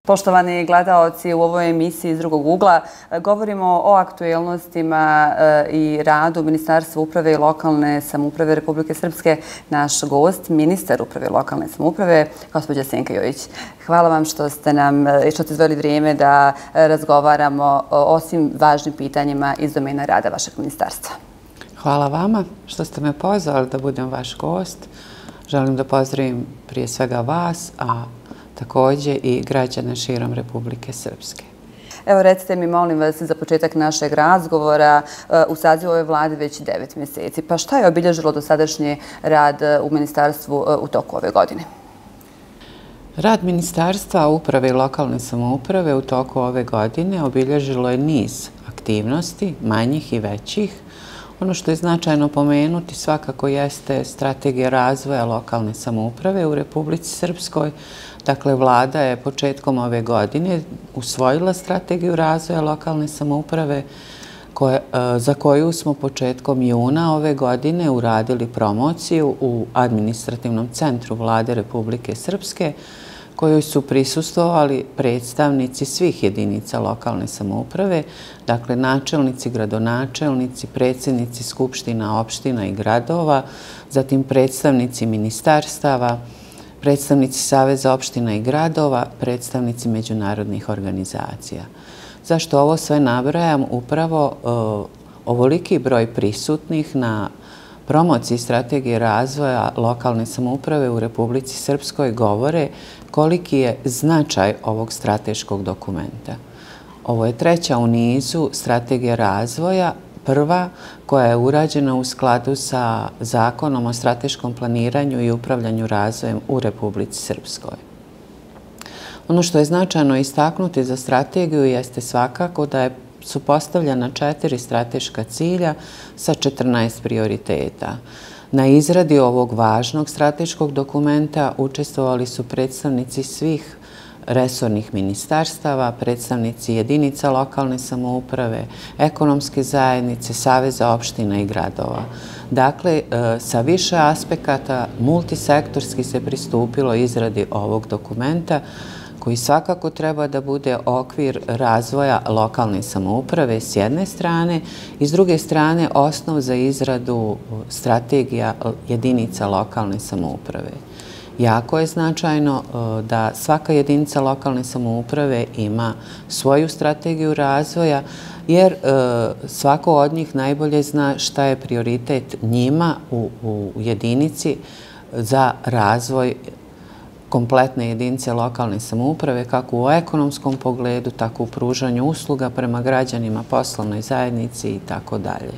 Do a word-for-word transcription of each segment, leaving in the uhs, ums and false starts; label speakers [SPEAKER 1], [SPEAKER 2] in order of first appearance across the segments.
[SPEAKER 1] Poštovani gledaoci, u ovoj emisiji iz drugog ugla govorimo o aktuelnostima i radu Ministarstva uprave i lokalne samouprave Republike Srpske. Naš gost, ministar uprave i lokalne samouprave, gospođa Senka Jojić. Hvala vam što ste nam i što ste izdvojili vrijeme da razgovaramo o svim važnim pitanjima iz domena rada vašeg ministarstva.
[SPEAKER 2] Hvala vama što ste me pozvali da budem vaš gost. Želim da pozdravim prije svega vas, a također i građane širom Republike Srpske.
[SPEAKER 1] Evo, recite mi, molim vas, za početak našeg razgovora, u sazivu ove vlade već devet mjeseci. Pa šta je obilježilo dosadašnji rad u ministarstvu u toku ove godine?
[SPEAKER 2] Rad Ministarstva uprave i lokalne samouprave u toku ove godine obilježilo je niz aktivnosti, manjih i većih. Ono što je značajno pomenuti svakako jeste strategija razvoja lokalne samouprave u Republici Srpskoj. Dakle, vlada je početkom ove godine usvojila strategiju razvoja lokalne samouprave za koju smo početkom juna ove godine uradili promociju u administrativnom centru vlade Republike Srpske, kojoj su prisustvovali predstavnici svih jedinica lokalne samouprave, dakle načelnici, gradonačelnici, predsjednici skupština, opština i gradova, zatim predstavnici ministarstava, predstavnici Saveza opština i gradova, predstavnici međunarodnih organizacija. Zašto ovo sve nabrajam? Upravo ovoliki broj prisutnih na promociji strategije razvoja lokalne samouprave u Republici Srpskoj govore koliki je značaj ovog strateškog dokumenta. Ovo je treća u nizu strategija razvoja, prva koja je urađena u skladu sa Zakonom o strateškom planiranju i upravljanju razvojem u Republici Srpskoj. Ono što je značajno istaknuti za strategiju jeste svakako da su postavljena četiri strateška cilja sa četrnaest prioriteta. Na izradi ovog važnog strateškog dokumenta učestvovali su predstavnici svih resornih ministarstava, predstavnici jedinica lokalne samouprave, ekonomske zajednice, Saveza opština i gradova. Dakle, sa više aspekata multisektorski se pristupilo izradi ovog dokumenta koji svakako treba da bude okvir razvoja lokalne samouprave s jedne strane i s druge strane osnov za izradu strategija jedinica lokalne samouprave. Jako je značajno da svaka jedinica lokalne samouprave ima svoju strategiju razvoja, jer svako od njih najbolje zna šta je prioritet njima u jedinici za razvoj kompletne jedinice lokalne samouprave, kako u ekonomskom pogledu, tako u pružanju usluga prema građanima, poslovnoj zajednici i tako dalje.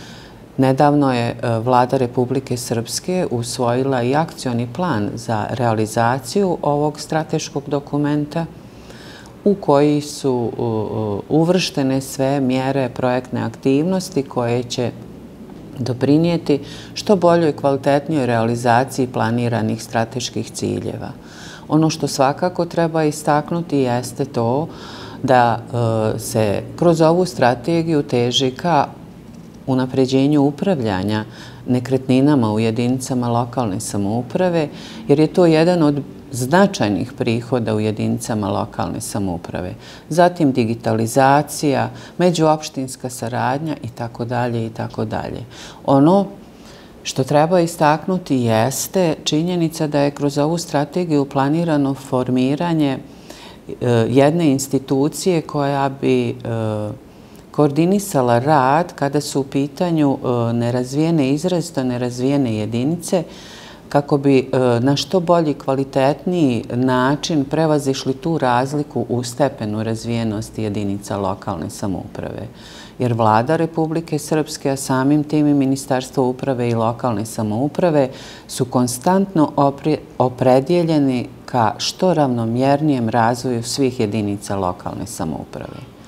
[SPEAKER 2] Nedavno je vlada Republike Srpske usvojila i akcioni plan za realizaciju ovog strateškog dokumenta u koji su uvrštene sve mjere projektne aktivnosti koje će doprinijeti što boljoj i kvalitetnijoj realizaciji planiranih strateških ciljeva. Ono što svakako treba istaknuti jeste to da se kroz ovu strategiju teži ka unapređenju upravljanja nekretninama u jedinicama lokalne samouprave, jer je to jedan od značajnih prihoda u jedinicama lokalne samouprave. Zatim digitalizacija, međuopštinska saradnja i tako dalje i tako dalje. Ono što treba istaknuti jeste činjenica da je kroz ovu strategiju planirano formiranje jedne institucije koja bi koordinisala rad kada su u pitanju nerazvijene, izrazito nerazvijene jedinice, kako bi na što bolji, kvalitetniji način prevazišli tu razliku u stepenu razvijenosti jedinica lokalne samouprave. Jer vlada Republike Srpske, a samim tim i Ministarstvo uprave i lokalne samouprave su konstantno opredjeljeni ka što ravnomjernijem razvoju svih jedinica lokalne samouprave.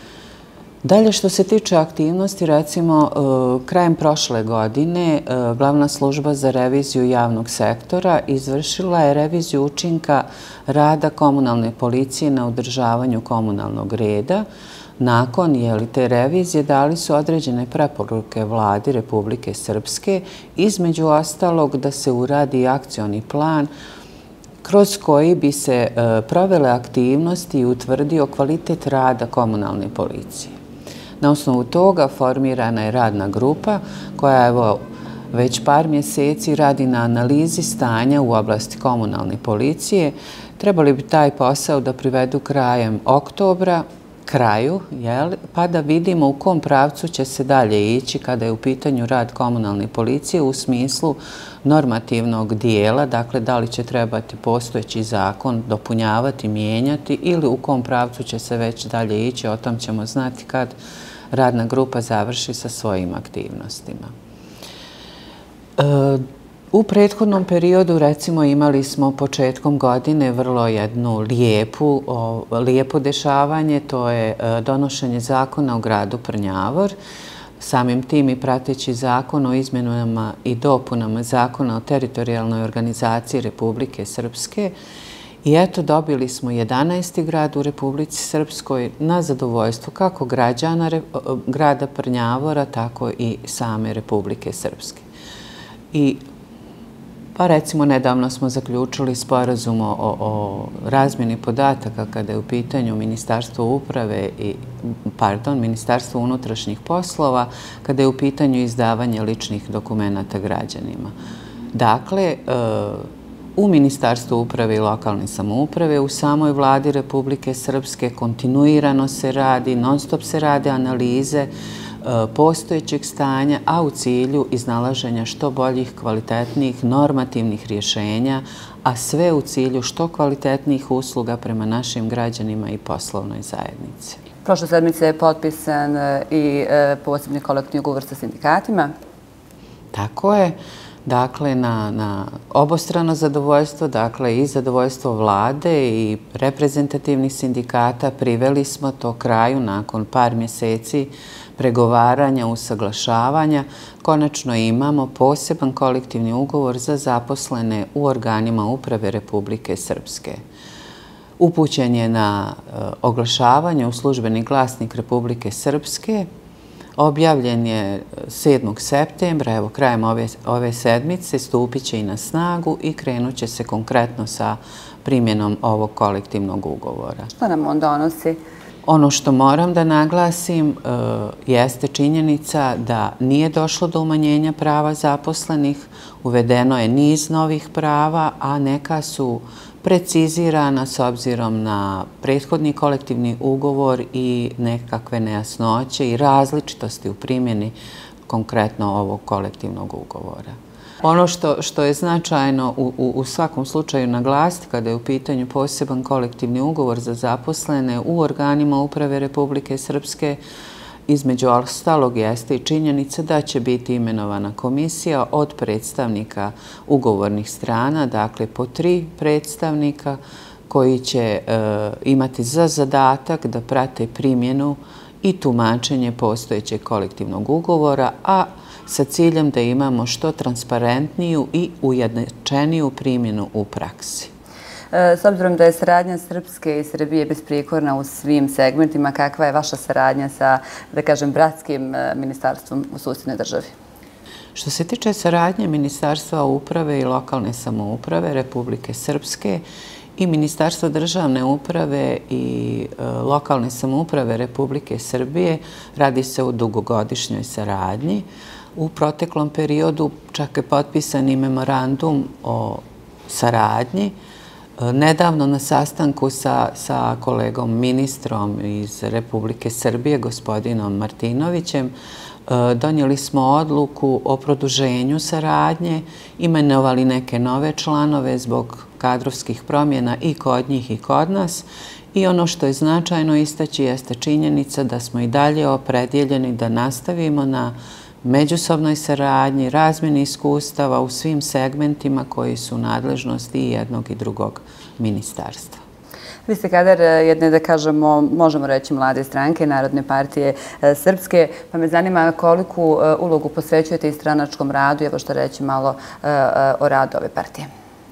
[SPEAKER 2] Dalje, što se tiče aktivnosti, recimo, krajem prošle godine Glavna služba za reviziju javnog sektora izvršila je reviziju učinka rada komunalne policije na održavanju komunalnog reda. Nakon te revizije dali su određene preporuke vladi Republike Srpske, između ostalog da se uradi akcioni plan kroz koji bi se provele aktivnosti i utvrdio kvalitet rada komunalne policije. Na osnovu toga formirana je radna grupa koja evo već par mjeseci radi na analizi stanja u oblasti komunalne policije. Trebali bi taj posao da privedu krajem oktobra, kraju, pa da vidimo u kom pravcu će se dalje ići kada je u pitanju rad komunalne policije u smislu normativnog dijela, dakle da li će trebati postojeći zakon dopunjavati, mijenjati ili u kom pravcu će se već dalje ići, o tom ćemo znati kad radna grupa završi sa svojim aktivnostima. U prethodnom periodu, recimo, imali smo početkom godine vrlo jednu lijepu, lijepo dešavanje, to je donošenje zakona o gradu Prnjavor, samim tim i prateći zakon o izmjenama i dopunama zakona o teritorijalnoj organizaciji Republike Srpske. I eto, dobili smo jedanaesti grad u Republici Srpskoj na zadovoljstvo kako građana grada Prnjavora, tako i same Republike Srpske. I pa recimo nedavno smo zaključili sporazum o, o razmjeni podataka kada je u pitanju Ministarstvo uprave i, pardon, Ministarstvo unutrašnjih poslova, kada je u pitanju izdavanje ličnih dokumenata građanima. Dakle, u Ministarstvu uprave i lokalne samouprave, u samoj vladi Republike Srpske kontinuirano se radi, non stop se rade analize postojećeg stanja, a u cilju iznalaženja što boljih, kvalitetnijih, normativnih rješenja, a sve u cilju što kvalitetnijih usluga prema našim građanima i poslovnoj zajednici.
[SPEAKER 1] Prošle sedmice je potpisan i posebni kolektivni ugovor sa sindikatima.
[SPEAKER 2] Tako je. Dakle, na, na obostrano zadovoljstvo, dakle i zadovoljstvo vlade i reprezentativnih sindikata priveli smo to kraju nakon par mjeseci pregovaranja, usaglašavanja. Konačno imamo poseban kolektivni ugovor za zaposlene u organima uprave Republike Srpske. Upućen je na oglašavanje u službeni glasnik Republike Srpske. Objavljen je sedmog septembra, evo krajem ove, ove sedmice, stupit će i na snagu i krenut će se konkretno sa primjenom ovog kolektivnog ugovora.
[SPEAKER 1] Što nam on donosi?
[SPEAKER 2] Ono što moram da naglasim jeste činjenica da nije došlo do umanjenja prava zaposlenih, uvedeno je niz novih prava, a neka su precizirana s obzirom na prethodni kolektivni ugovor i nekakve nejasnoće i različitosti u primjeni konkretno ovog kolektivnog ugovora. Ono što, što je značajno u, u, u svakom slučaju naglasiti kada je u pitanju poseban kolektivni ugovor za zaposlene u organima uprave Republike Srpske, između ostalog jeste i činjenica da će biti imenovana komisija od predstavnika ugovornih strana, dakle po tri predstavnika koji će e, imati za zadatak da prate primjenu i tumačenje postojećeg kolektivnog ugovora, a sa ciljem da imamo što transparentniju i ujednačeniju primjenu u praksi.
[SPEAKER 1] S obzirom da je saradnja Srpske i Srbije besprijekorna u svim segmentima, kakva je vaša saradnja sa, da kažem, bratskim ministarstvom u susjednoj državi?
[SPEAKER 2] Što se tiče saradnje Ministarstva uprave i lokalne samouprave Republike Srpske i Ministarstva državne uprave i lokalne samouprave Republike Srbije, radi se o dugogodišnjoj saradnji. U proteklom periodu čak je potpisan i memorandum o saradnji. Nedavno na sastanku sa, sa kolegom ministrom iz Republike Srbije, gospodinom Martinovićem, donijeli smo odluku o produženju saradnje, imenovali neke nove članove zbog kadrovskih promjena i kod njih i kod nas. I ono što je značajno istaći jeste činjenica da smo i dalje opredjeljeni da nastavimo na međusobnoj saradnji, razmjeni iskustava u svim segmentima koji su nadležnosti i jednog i drugog ministarstva.
[SPEAKER 1] Vi ste kadar jedne, da kažemo, možemo reći mlade stranke, Narodne partije Srpske, pa me zanima koliku ulogu posvećujete i stranačkom radu, evo što reći malo o radu ove partije.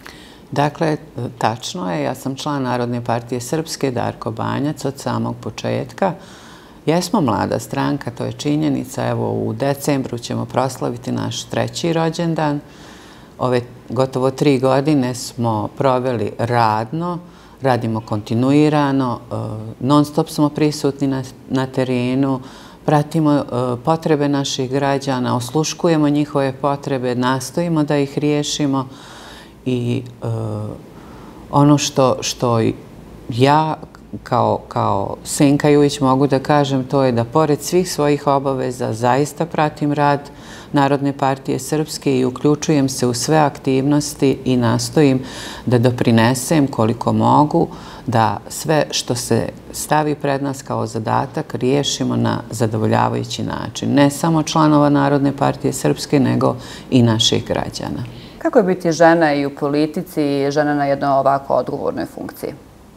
[SPEAKER 2] Dakle, tačno je, ja sam član Narodne partije Srpske, Darko Banjac, od samog početka. Jesmo mlada stranka, to je činjenica. Evo, u decembru ćemo proslaviti naš treći rođendan. ove gotovo tri godine smo proveli radno, radimo kontinuirano, non stop smo prisutni na terenu, pratimo potrebe naših građana, osluškujemo njihove potrebe, nastojimo da ih riješimo i ono što ja kao Senka Jujić mogu da kažem, to je da pored svih svojih obaveza zaista pratim rad Narodne partije Srpske i uključujem se u sve aktivnosti i nastojim da doprinesem koliko mogu da sve što se stavi pred nas kao zadatak riješimo na zadovoljavajući način. Ne samo članova Narodne partije Srpske, nego i naših građana.
[SPEAKER 1] Kako je biti žena i u politici i žena na jednoj ovako odgovornoj funkciji?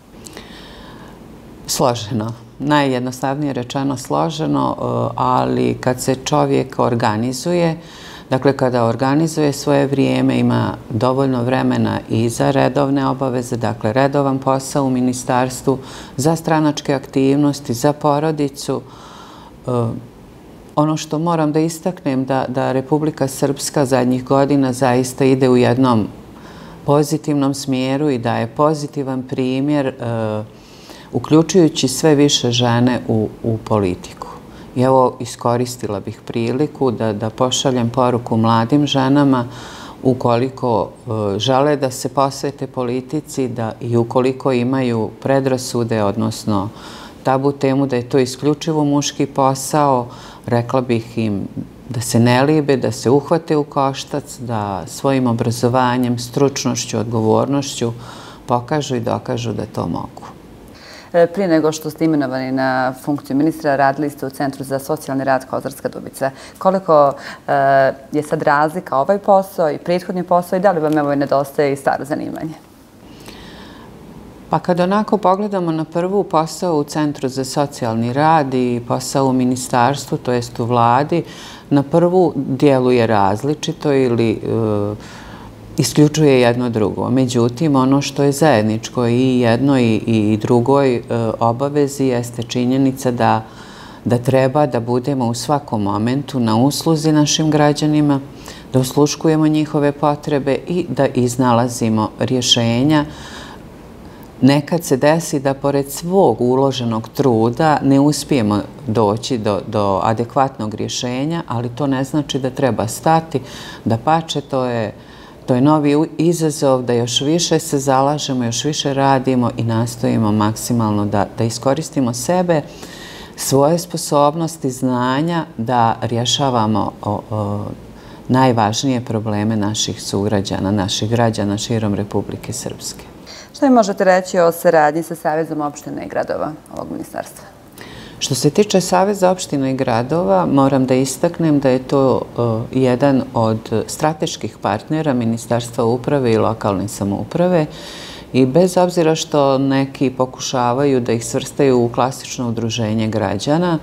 [SPEAKER 2] Složeno. Najjednostavnije rečeno složeno, ali kad se čovjek organizuje, dakle kada organizuje svoje vrijeme, ima dovoljno vremena i za redovne obaveze, dakle redovan posao u ministarstvu, za stranačke aktivnosti, za porodicu. Ono što moram da istaknem da Republika Srpska zadnjih godina zaista ide u jednom pozitivnom smjeru i da je pozitivan primjer uključujući sve više žene u politiku. I evo, iskoristila bih priliku da pošaljem poruku mladim ženama ukoliko žele da se posvete politici i ukoliko imaju predrasude, odnosno tabu temu da je to isključivo muški posao, rekla bih im da se ne libe, da se uhvate u koštac, da svojim obrazovanjem, stručnošću, odgovornošću pokažu i dokažu da to mogu.
[SPEAKER 1] Prije nego što ste imenovani na funkciju ministra, radili ste u Centru za socijalni rad Kozarska Dubica. Koliko je sad razlika ovaj posao i prethodni posao i da li vam evo nedostaje i staro zanimanje?
[SPEAKER 2] Pa kad onako pogledamo na prvu posao u Centru za socijalni rad i posao u ministarstvu, to jest u vladi, na prvu djeluje različito ili isključuje jedno drugo. Međutim, ono što je zajedničko i jednoj i drugoj obavezi jeste činjenica da treba da budemo u svakom momentu na usluzi našim građanima, da osluškujemo njihove potrebe i da iznalazimo rješenja. Nekad se desi da pored svog uloženog truda ne uspijemo doći do adekvatnog rješenja, ali to ne znači da treba stati, da pače, to je To je novi izazov da još više se zalažemo, još više radimo i nastojimo maksimalno da iskoristimo sebe, svoje sposobnosti, znanja, da rješavamo najvažnije probleme naših sugrađana, naših građana širom Republike Srpske.
[SPEAKER 1] Što mi možete reći o saradnji sa Savezom opština i gradova ovog ministarstva?
[SPEAKER 2] Što se tiče Saveza opština i gradova, moram da istaknem da je to jedan od strateških partnera Ministarstva uprave i lokalne samouprave i bez obzira što neki pokušavaju da ih svrstaju u klasično udruženje građana,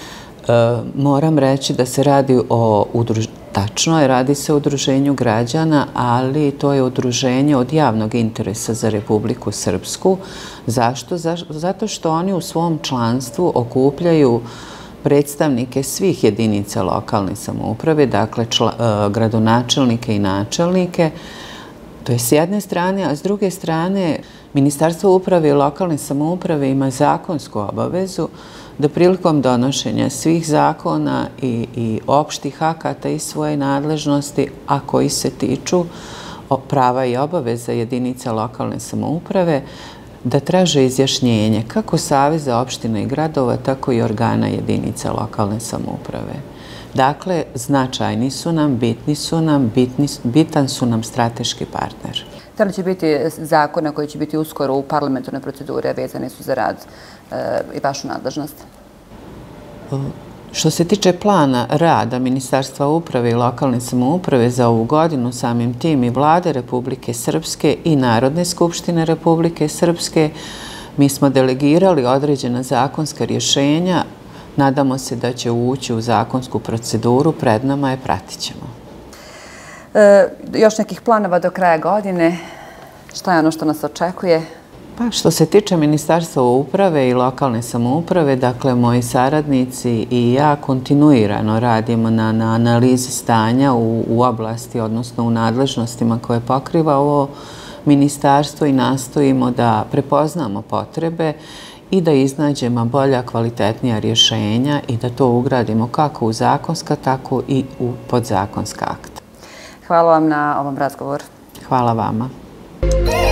[SPEAKER 2] moram reći da se radi o udruženju, tačno je, radi se o udruženju građana, ali to je udruženje od javnog interesa za Republiku Srpsku. Zašto? Zato što oni u svom članstvu okupljaju predstavnike svih jedinica lokalne samouprave, dakle gradonačelnike i načelnike. To je s jedne strane, a s druge strane Ministarstvo uprave i lokalne samouprave ima zakonsku obavezu da prilikom donošenja svih zakona i opštih akata i svoje nadležnosti, a koji se tiču prava i obaveza jedinica lokalne samouprave, da traže izjašnjenje kako Saveza opština i gradova, tako i organa jedinica lokalne samouprave. Dakle, značajni su nam, bitni su nam, bitan su nam strateški partner.
[SPEAKER 1] Da li će biti zakona koji će biti uskoro u parlamentarnoj proceduri, a vezani su za rad i vašu nadležnost?
[SPEAKER 2] Što se tiče plana rada Ministarstva uprave i lokalne samouprave za ovu godinu, samim tim i Vlade Republike Srpske i Narodne skupštine Republike Srpske, mi smo delegirali određena zakonska rješenja. Nadamo se da će ući u zakonsku proceduru, pred nama je, pratit ćemo.
[SPEAKER 1] Još nekih planova do kraja godine? Šta je ono što nas očekuje?
[SPEAKER 2] Pa što se tiče Ministarstva uprave i lokalne samouprave, dakle moji saradnici i ja kontinuirano radimo na, na analizi stanja u, u oblasti, odnosno u nadležnostima koje pokriva ovo ministarstvo i nastojimo da prepoznamo potrebe i da iznađemo bolja, kvalitetnija rješenja i da to ugradimo kako u zakonska, tako i u podzakonska akta.
[SPEAKER 1] Hvala vam na ovom razgovoru.
[SPEAKER 2] Hvala vama.